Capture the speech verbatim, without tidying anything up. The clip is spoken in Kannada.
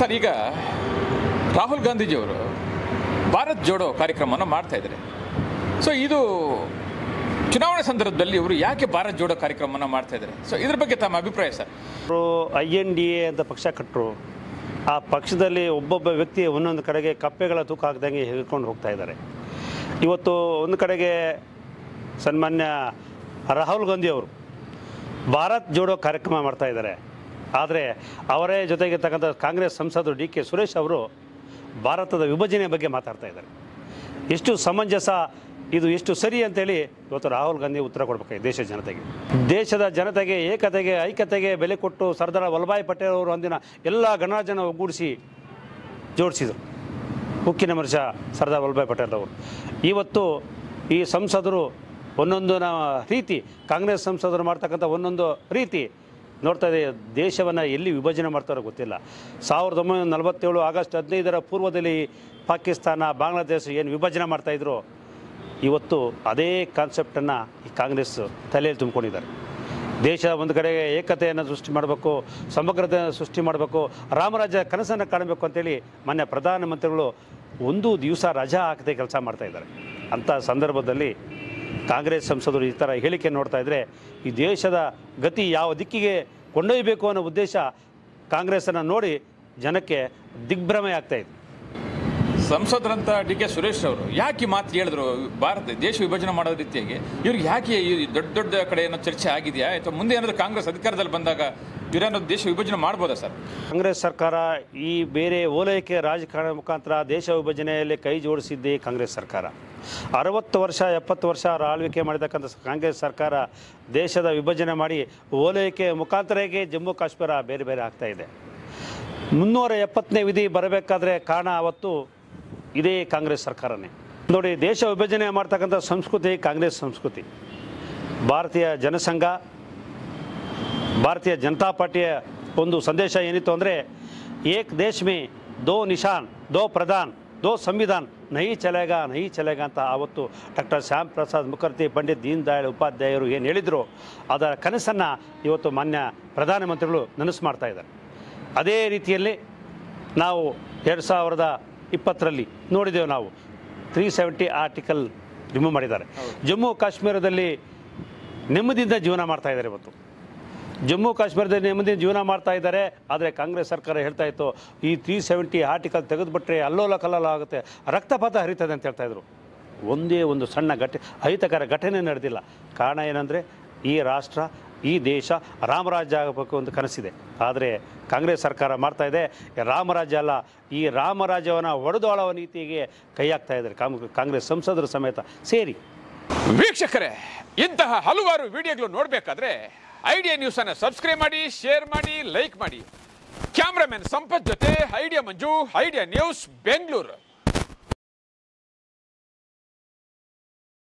ಸರ್, ಈಗ ರಾಹುಲ್ ಗಾಂಧೀಜಿಯವರು ಭಾರತ್ ಜೋಡೋ ಕಾರ್ಯಕ್ರಮವನ್ನು ಮಾಡ್ತಾ ಇದ್ದಾರೆ. ಸೊ ಇದು ಚುನಾವಣೆ ಸಂದರ್ಭದಲ್ಲಿ ಇವರು ಯಾಕೆ ಭಾರತ್ ಜೋಡೋ ಕಾರ್ಯಕ್ರಮವನ್ನು ಮಾಡ್ತಾ ಇದ್ದಾರೆ? ಸೊ ಇದ್ರ ಬಗ್ಗೆ ತಮ್ಮ ಅಭಿಪ್ರಾಯ ಸರ್? ಅವರು ಐ ಎನ್ ಡಿ ಎ ಅಂತ ಪಕ್ಷ ಕಟ್ಟರು. ಆ ಪಕ್ಷದಲ್ಲಿ ಒಬ್ಬೊಬ್ಬ ವ್ಯಕ್ತಿ ಒಂದೊಂದು ಕಡೆಗೆ ಕಪ್ಪೆಗಳ ತೂಕ ಹಾಕ್ದಂಗೆ ಹೇಳ್ಕೊಂಡು ಹೋಗ್ತಾ ಇದ್ದಾರೆ. ಇವತ್ತು ಒಂದು ಕಡೆಗೆ ಸನ್ಮಾನ್ಯ ರಾಹುಲ್ ಗಾಂಧಿ ಅವರು ಭಾರತ್ ಜೋಡೋ ಕಾರ್ಯಕ್ರಮ ಮಾಡ್ತಾ ಇದ್ದಾರೆ. ಆದರೆ ಅವರೇ ಜೊತೆಗಿರ್ತಕ್ಕಂಥ ಕಾಂಗ್ರೆಸ್ ಸಂಸದರು ಡಿ ಕೆ ಸುರೇಶ್ ಅವರು ಭಾರತದ ವಿಭಜನೆ ಬಗ್ಗೆ ಮಾತಾಡ್ತಾ ಇದ್ದಾರೆ. ಎಷ್ಟು ಸಮಂಜಸ ಇದು, ಎಷ್ಟು ಸರಿ ಅಂತೇಳಿ ಇವತ್ತು ರಾಹುಲ್ ಗಾಂಧಿ ಉತ್ತರ ಕೊಡಬೇಕಾಗಿದೆ ದೇಶದ ಜನತೆಗೆ. ದೇಶದ ಜನತೆಗೆ ಏಕತೆಗೆ ಐಕ್ಯತೆಗೆ ಬೆಲೆ ಕೊಟ್ಟು ಸರ್ದಾರ್ ವಲ್ಲಭಾಯ್ ಪಟೇಲ್ ಅವರು ಅಂದಿನ ಎಲ್ಲ ಗಣರಾಜ್ಯನ ಒಗ್ಗೂಡಿಸಿ ಜೋಡಿಸಿದರು. ಉಕ್ಕಿನ ಮನುಷ್ಯ ಸರ್ದಾರ್ ವಲ್ಲಭಾಯ್ ಪಟೇಲ್ ಅವರು. ಇವತ್ತು ಈ ಸಂಸದರು ಒಂದೊಂದು ರೀತಿ, ಕಾಂಗ್ರೆಸ್ ಸಂಸದರು ಮಾಡ್ತಕ್ಕಂಥ ಒಂದೊಂದು ರೀತಿ ನೋಡ್ತಾ ಇದೆ. ದೇಶವನ್ನು ಎಲ್ಲಿ ವಿಭಜನೆ ಮಾಡ್ತಾರೋ ಗೊತ್ತಿಲ್ಲ. ಸಾವಿರದ ಒಂಬೈನೂರ ನಲವತ್ತೇಳು ಆಗಸ್ಟ್ ಹದಿನೈದರ ಪೂರ್ವದಲ್ಲಿ ಪಾಕಿಸ್ತಾನ, ಬಾಂಗ್ಲಾದೇಶ ಏನು ವಿಭಜನೆ ಮಾಡ್ತಾಯಿದ್ರು, ಇವತ್ತು ಅದೇ ಕಾನ್ಸೆಪ್ಟನ್ನು ಈ ಕಾಂಗ್ರೆಸ್ ತಲೆಯಲ್ಲಿ ತುಂಬಿಕೊಂಡಿದ್ದಾರೆ. ದೇಶ ಒಂದು ಕಡೆಗೆ ಏಕತೆಯನ್ನು ಸೃಷ್ಟಿ ಮಾಡಬೇಕು, ಸಮಗ್ರತೆಯನ್ನು ಸೃಷ್ಟಿ ಮಾಡಬೇಕು, ರಾಮರಾಜ್ಯ ಕನಸನ್ನು ಕಾಣಬೇಕು ಅಂತೇಳಿ ಮಾನ್ಯ ಪ್ರಧಾನಮಂತ್ರಿಗಳು ಒಂದು ದಿವಸ ರಜಾ ಹಾಕದೆ ಕೆಲಸ ಮಾಡ್ತಾಯಿದ್ದಾರೆ. ಅಂಥ ಸಂದರ್ಭದಲ್ಲಿ ಕಾಂಗ್ರೆಸ್ ಸಂಸದರು ಈ ಥರ ಹೇಳಿಕೆ ನೋಡ್ತಾ ಇದ್ದರೆ ಈ ದೇಶದ ಗತಿ ಯಾವ ದಿಕ್ಕಿಗೆ ಕೊಂಡೊಯ್ಯಬೇಕು ಅನ್ನೋ ಉದ್ದೇಶ ಕಾಂಗ್ರೆಸ್ಸನ್ನು ನೋಡಿ ಜನಕ್ಕೆ ದಿಗ್ಭ್ರಮೆ ಆಗ್ತಾಯಿದೆ. ಸಂಸದರಂತ ಡಿ ಕೆ ಸುರೇಶ್ ಅವರು ಯಾಕೆ ಮಾತು ಹೇಳಿದ್ರು? ಭಾರತ ದೇಶ ವಿಭಜನೆ ಮಾಡೋ ರೀತಿಯಾಗಿ ಇವ್ರಿಗೆ ಯಾಕೆ ದೊಡ್ಡ ದೊಡ್ಡ ಕಡೆ ಏನೋ ಚರ್ಚೆ ಆಗಿದೆಯಾ, ಅಥವಾ ಮುಂದೆ ಏನಾದರೂ ಕಾಂಗ್ರೆಸ್ ಅಧಿಕಾರದಲ್ಲಿ ಬಂದಾಗ ಇವರೇನಾದ್ರು ದೇಶ ವಿಭಜನೆ ಮಾಡ್ಬೋದಾ ಸರ್? ಕಾಂಗ್ರೆಸ್ ಸರ್ಕಾರ ಈ ಬೇರೆ ಓಲೈಕೆ ರಾಜಕಾರಣ ಮುಖಾಂತರ ದೇಶ ವಿಭಜನೆಯಲ್ಲಿ ಕೈ ಜೋಡಿಸಿದ್ದೇ ಕಾಂಗ್ರೆಸ್ ಸರ್ಕಾರ. ಅರವತ್ತು ವರ್ಷ ಎಪ್ಪತ್ತು ವರ್ಷ ಆಳ್ವಿಕೆ ಮಾಡಿರ್ತಕ್ಕಂಥ ಕಾಂಗ್ರೆಸ್ ಸರ್ಕಾರ ದೇಶದ ವಿಭಜನೆ ಮಾಡಿ ಓಲೈಕೆ ಮುಖಾಂತರಕ್ಕೆ ಜಮ್ಮು ಕಾಶ್ಮೀರ ಬೇರೆ ಬೇರೆ ಆಗ್ತಾಯಿದೆ. ಮುನ್ನೂರ ಎಪ್ಪತ್ತನೇ ವಿಧಿ ಬರಬೇಕಾದ್ರೆ ಕಾರಣ ಅವತ್ತು ಇದೇ ಕಾಂಗ್ರೆಸ್ ಸರ್ಕಾರನೇ. ನೋಡಿ, ದೇಶ ವಿಭಜನೆ ಮಾಡ್ತಕ್ಕಂಥ ಸಂಸ್ಕೃತಿ ಕಾಂಗ್ರೆಸ್ ಸಂಸ್ಕೃತಿ. ಭಾರತೀಯ ಜನಸಂಘ, ಭಾರತೀಯ ಜನತಾ ಪಾರ್ಟಿಯ ಒಂದು ಸಂದೇಶ ಏನಿತ್ತು ಅಂದರೆ, ಏಕ್ ದೇಶ್ ಮೇ ದೋ ನಿಶಾನ್, ದೋ ಪ್ರಧಾನ್, ದೋ ಸಂವಿಧಾನ್, ನಹಿ ಚಲೇಗ ನಹಿ ಚಲೇಗ ಅಂತ ಆವತ್ತು ಡಾಕ್ಟರ್ ಶ್ಯಾಮ್ ಪ್ರಸಾದ್ ಮುಖರ್ಜಿ, ಪಂಡಿತ್ ದೀನ್ ದಯಾಳ್ ಉಪಾಧ್ಯಾಯರು ಏನು ಹೇಳಿದರು, ಅದರ ಕನಸನ್ನು ಇವತ್ತು ಮಾನ್ಯ ಪ್ರಧಾನಮಂತ್ರಿಗಳು ನನಸು ಮಾಡ್ತಾ ಇದ್ದಾರೆ. ಅದೇ ರೀತಿಯಲ್ಲಿ ನಾವು ಎರಡು ಸಾವಿರದ ಇಪ್ಪತ್ತರಲ್ಲಿ ನೋಡಿದೆವು, ನಾವು ತ್ರೀ ಸೆವೆಂಟಿ ಆರ್ಟಿಕಲ್ ರಿಮೂವ್ ಮಾಡಿದ್ದಾರೆ. ಜಮ್ಮು ಕಾಶ್ಮೀರದಲ್ಲಿ ನೆಮ್ಮದಿಯಿಂದ ಜೀವನ ಮಾಡ್ತಾ ಇದ್ದಾರೆ. ಇವತ್ತು ಜಮ್ಮು ಕಾಶ್ಮೀರದಲ್ಲಿ ನೆಮ್ಮದಿಯಿಂದ ಜೀವನ ಮಾಡ್ತಾ ಇದ್ದಾರೆ. ಆದರೆ ಕಾಂಗ್ರೆಸ್ ಸರ್ಕಾರ ಹೇಳ್ತಾ ಇತ್ತು, ಈ ತ್ರೀ ಸೆವೆಂಟಿ ಆರ್ಟಿಕಲ್ ತೆಗೆದುಬಿಟ್ರೆ ಅಲ್ಲೋಲ ಕಲ್ಲೋಲ ಆಗುತ್ತೆ, ರಕ್ತಪಾತ ಹರಿತದೆ ಅಂತ ಹೇಳ್ತಾಯಿದ್ರು. ಒಂದೇ ಒಂದು ಸಣ್ಣ ಘಟ ಅಹಿತಕರ ಘಟನೆ ನಡೆದಿಲ್ಲ. ಕಾರಣ ಏನಂದರೆ, ಈ ರಾಷ್ಟ್ರ, ಈ ದೇಶ ರಾಮರಾಜ್ಯ ಆಗಬೇಕು ಅಂತ ಕನಸಿದೆ. ಆದರೆ ಕಾಂಗ್ರೆಸ್ ಸರ್ಕಾರ ಮಾಡ್ತಾ ಇದೆ ರಾಮರಾಜ್ಯ ಅಲ್ಲ, ಈ ರಾಮರಾಜ್ಯವನ್ನು ಒಡೆದಾಳುವ ನೀತಿಗೆ ಕೈ ಹಾಕ್ತಾ ಇದ್ದಾರೆ ಕಾಂಗ್ರೆಸ್ ಸಂಸದರು ಸಮೇತ ಸೇರಿ. ವೀಕ್ಷಕರೇ, ಇಂತಹ ಹಲವಾರು ವಿಡಿಯೋಗಳು ನೋಡಬೇಕಾದ್ರೆ ಐಡಿಯಾ ನ್ಯೂಸ್ ಅನ್ನು ಸಬ್ಸ್ಕ್ರೈಬ್ ಮಾಡಿ, ಶೇರ್ ಮಾಡಿ, ಲೈಕ್ ಮಾಡಿ. ಕ್ಯಾಮ್ರಾಮನ್ ಸಂಪತ್ ಜೊತೆ Idea Manju, Idea News, Bengaluru.